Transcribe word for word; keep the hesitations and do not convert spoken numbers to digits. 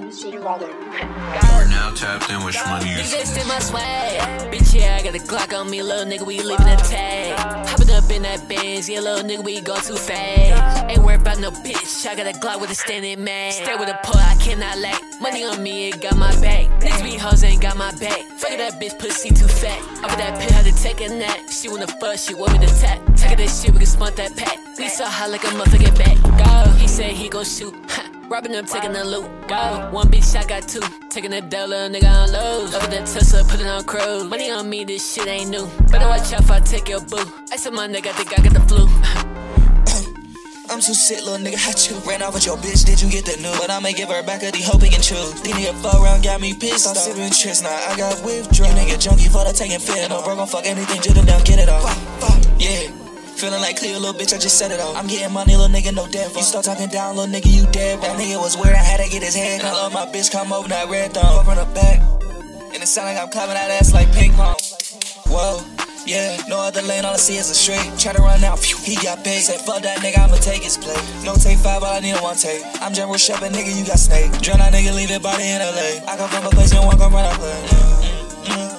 You're now tapped in with HMONEY. Niggas in my swag. Bitch, yeah, I got a Glock on me, little nigga, we leaving a tag. Hopping up in that Benz, yeah, little nigga, we go too fast. Ain't worried about no bitch, I got a Glock with a standing man. Stay with a pole, I cannot lack. Money on me, it got my back. Niggas be hoes, ain't got my back. Fuck that bitch, pussy too fat. Over that pill, had to take a nap. She wanna fuck, she want me to tap. Take that shit, we can spunk that pack. We so hot like a motherfucking back. Go, he said he gon' shoot. Robbing them, taking the loot. Go, one bitch, I got two. Taking the dough, little nigga on lows. Over that Tesla, put it on cruise. Money on me, this shit ain't new. Better watch out if I take your boo. I said my nigga, I think I got the flu. I'm too sick, little nigga, hot you. Ran off with your bitch, did you get the new? But I'ma give her back a D, hoping and choose. These niggas fuck around, got me pissed. I'm sipping tricks, now I got withdrawal. You nigga junkie for the taking fit. No bro gon' fuck anything, just down, get it off. Yeah. Feeling like clear, little bitch, I just set it off. I'm getting money, little nigga, no debt. You start talking down, little nigga, you dead. That nigga was weird, I had to get his head. I love my bitch, come over, not red thumb. From the back, and it sound like I'm clapping that ass like ping pong. Whoa, yeah, no other lane, all I see is a straight. Try to run out, phew, he got paid. Said fuck that nigga, I'ma take his plate. No take five, all I need a one take. I'm General Shepherd, nigga, you got snake. Drown that nigga, leave it body in L A. I come from a place and one come run up play. Mm, mm, mm.